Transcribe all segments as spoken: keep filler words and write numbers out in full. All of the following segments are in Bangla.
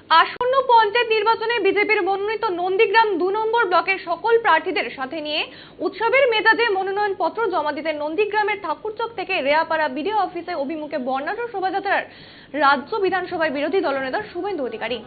আসন্ন পঞ্চায়েত নির্বাচনে বিজেপির মনোনীত নন্দীগ্রাম দু নম্বর ব্লকের সকল প্রার্থীদের সাথে নিয়ে উৎসবের মেজাজে মনোনয়ন পত্র জমা দিতে নন্দীগ্রামের ঠাকুরচক থেকে রেয়াপাড়া বিডিও অফিসে অভিমুখে বর্ণাঢ্য শোভাযাত্রার রাজ্য বিধানসভায় বিরোধী দলনেতা শুভেন্দু অধিকারী।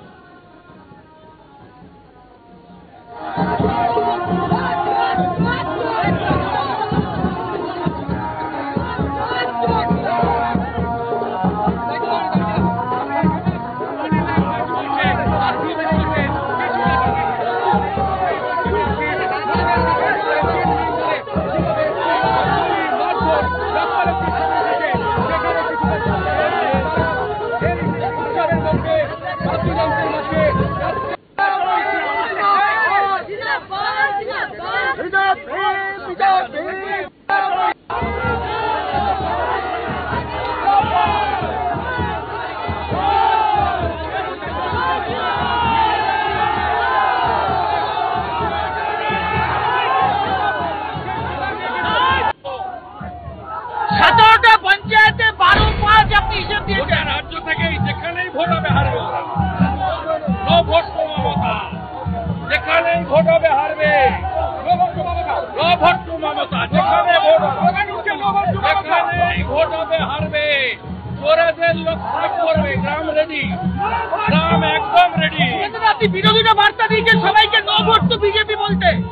সতেরোটা পঞ্চায়েতে বারো পাঁচ আপনি হিসেব দিয়েছেন। রাজ্য থেকে যেখানেই ভোট হবে হারবে, নো ভোট টু মমতা, যেখানেই ভোট হবে হারবে, নো ভোট টু মমতা, যেখানে ভোট যেখানেই ভোট হবে হারবে। চোরেদের লক্ষ্য করবে, গ্রাম রেডি, গ্রাম একদম রেডি। আপনি বিরোধীরা বার্তা দিয়েছেন সবাইকে নো ভোট টু বিজেপি বলতে।